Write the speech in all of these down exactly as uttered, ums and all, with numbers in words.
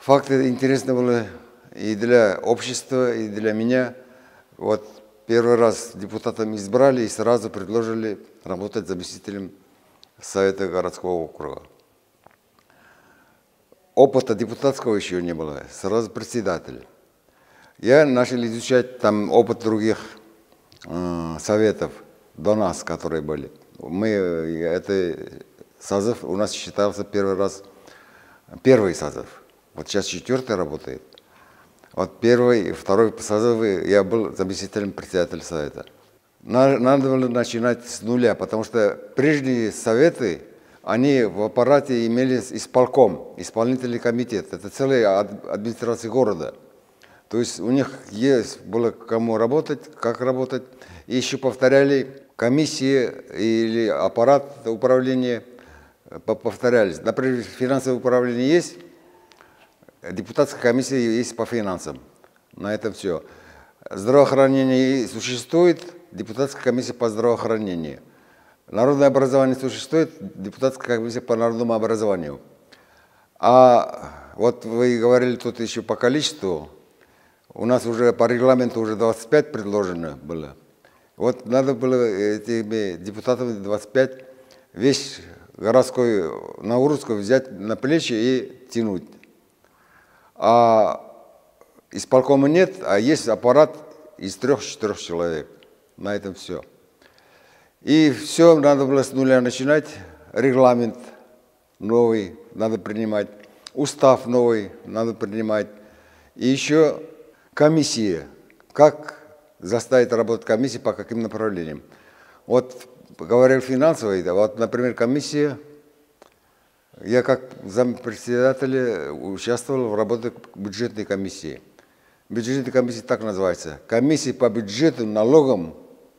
факты интересны были и для общества, и для меня. Вот первый раз депутатами избрали и сразу предложили работать заместителем Совета городского округа. Опыта депутатского еще не было, сразу председатель. Я начал изучать там опыт других э, советов до нас, которые были. Мы, это созыв у нас считался первый раз, первый созыв. Вот сейчас четвертый работает. Вот первый и второй созывы я был заместителем председателя совета. Надо было начинать с нуля, потому что прежние советы, они в аппарате имели исполком, исполнительный комитет. Это целая администрация города. То есть у них есть было кому работать, как работать. И еще повторяли комиссии или аппарат управления, повторялись. Например, финансовое управление есть, депутатская комиссия есть по финансам. На этом все. Здравоохранение существует, депутатская комиссия по здравоохранению. Народное образование существует, депутатская комиссия по народному образованию. А вот вы говорили тут еще по количеству. У нас уже по регламенту уже двадцать пять предложено было. Вот надо было этими депутатами двадцать пять весь городской Наурузскую взять на плечи и тянуть. А исполкома нет, а есть аппарат из трех-четырех человек. На этом все. И все надо было с нуля начинать. Регламент новый надо принимать. Устав новый надо принимать. И еще комиссия. Как заставить работать комиссии, по каким направлениям. Вот говорил финансовый, да, вот, например, комиссия. Я как зампредседателя участвовал в работе бюджетной комиссии. Бюджетная комиссия так называется. Комиссия по бюджету, налогам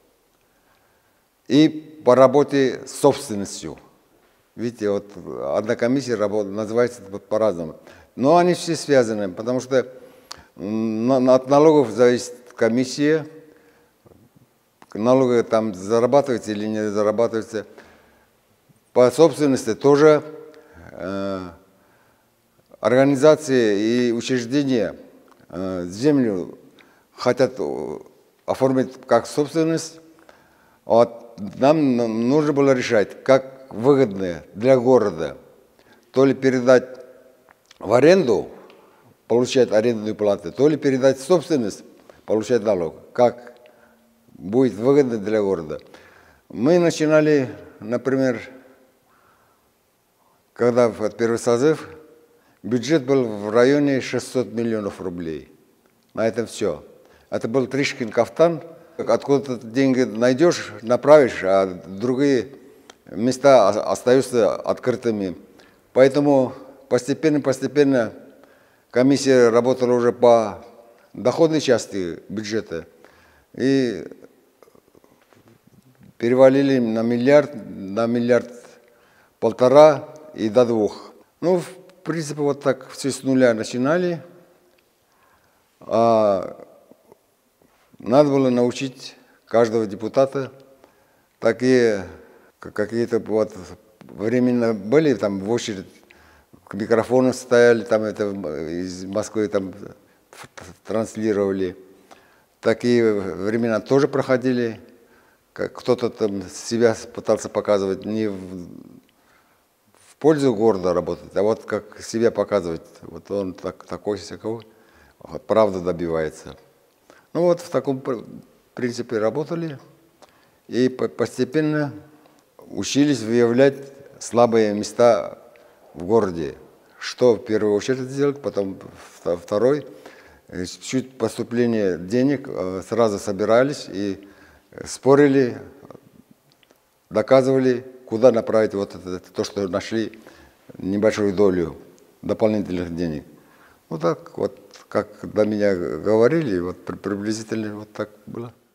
и по работе с собственностью. Видите, вот одна комиссия работает, называется по-разному. Но они все связаны, потому что от налогов зависит комиссия. Налоги там зарабатываются или не зарабатываются. По собственности тоже э, организации и учреждения э, землю хотят оформить как собственность. Вот нам нужно было решать, как выгодно для города то ли передать в аренду, получать арендную плату, то ли передать в собственность, получать налог. Как будет выгодно для города. Мы начинали, например, когда в первый созыв, бюджет был в районе шестисот миллионов рублей. На этом все. Это был Тришкин кафтан. Откуда ты деньги найдешь, направишь, а другие места остаются открытыми. Поэтому постепенно-постепенно комиссия работала уже по доходной части бюджета. И перевалили на миллиард, на миллиард полтора и до двух. Ну, в принципе, вот так все с нуля начинали. А надо было научить каждого депутата такие какие-то вот временно были там в очередь к микрофону стояли, там это из Москвы там транслировали. Такие времена тоже проходили. Кто-то там себя пытался показывать не в, в пользу города работать, а вот как себя показывать. Вот он так, такой, всякой, правда добивается. Ну вот в таком принципе работали и постепенно учились выявлять слабые места в городе. Что в первую очередь сделать, потом второй. Чуть поступления денег сразу собирались и спорили, доказывали, куда направить вот это, то, что нашли небольшую долю дополнительных денег. Вот так вот, как до меня говорили, вот приблизительно вот так было.